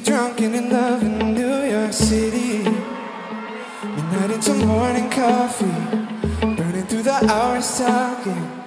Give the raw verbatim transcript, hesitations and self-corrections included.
drunk and in love in New York City. Midnight into morning coffee, burning through the hours talking.